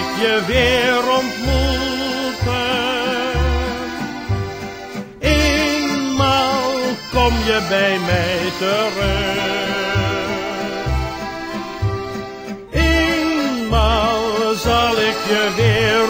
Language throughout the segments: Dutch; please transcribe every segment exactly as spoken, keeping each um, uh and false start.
ik je weer ontmoeten. Eenmaal kom je bij mij terug. Eenmaal zal ik je weer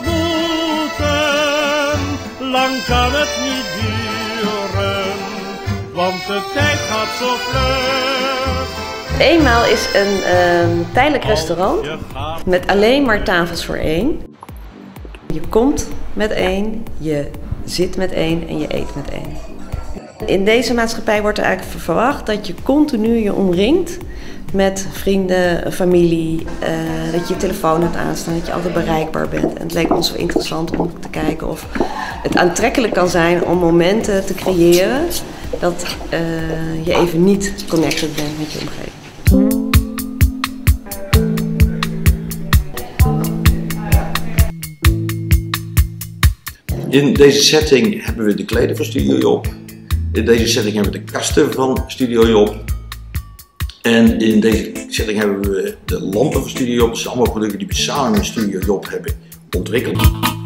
ontmoeten. Lang kan het niet duren, want de tijd gaat zo vlug. Eenmaal is een uh, tijdelijk restaurant met alleen maar tafels voor één. Je komt met één, je zit met één en je eet met één. In deze maatschappij wordt er eigenlijk verwacht dat je continu je omringt met vrienden, familie, uh, dat je je telefoon hebt aanstaan, dat je altijd bereikbaar bent. En het leek ons zo interessant om te kijken of het aantrekkelijk kan zijn om momenten te creëren dat uh, je even niet connected bent met je omgeving. In deze setting hebben we de kleden van Studio Job. In deze setting hebben we de kasten van Studio Job. En in deze setting hebben we de lampen van Studio Job. Dat zijn allemaal producten die we samen met Studio Job hebben ontwikkeld.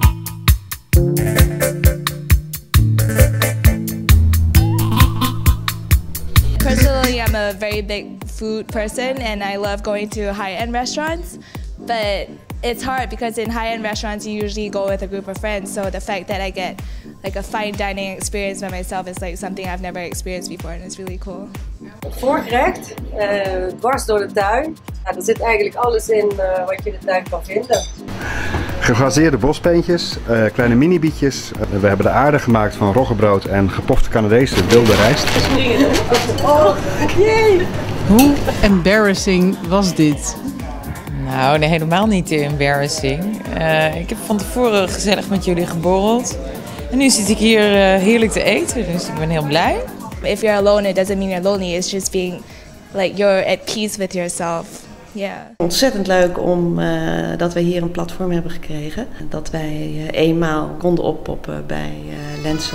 Personally, I'm a very big food person and I love going to high-end restaurants. But it's hard because in high-end restaurants you usually go with a group of friends. So the fact that I get like a fine dining experience by myself is like something I've never experienced before and it's really cool. Het voorgerecht, uh, dwars door de tuin. Nou, er zit eigenlijk alles in uh, wat je in de tuin kan vinden. Geglazeerde bospeentjes, uh, kleine mini-bietjes. Uh, we hebben de aarde gemaakt van roggebrood en gepofte Canadese wilde rijst. Oh, jee! Hoe embarrassing was dit? Nou, nee, helemaal niet embarrassing. Uh, ik heb van tevoren gezellig met jullie geborreld. En nu zit ik hier uh, heerlijk te eten, dus ik ben heel blij. If you're alone, it doesn't mean you're lonely. It's just being like you're at peace with yourself. Yeah. Ontzettend leuk om uh, dat we hier een platform hebben gekregen. Dat wij uh, eenmaal konden oppoppen bij uh, Lenzo.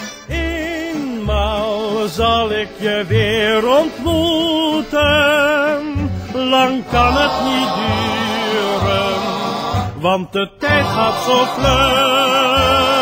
Eenmaal zal ik je weer ontmoeten. Lang kan het niet duren, want de tijd gaat zo vlug.